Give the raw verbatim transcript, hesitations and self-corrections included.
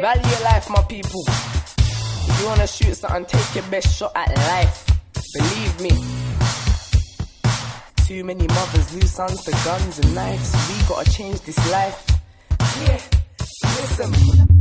Value your life, my people. If you wanna shoot something, take your best shot at life. Believe me. Too many mothers lose sons to guns and knives. We gotta change this life. Yeah, listen.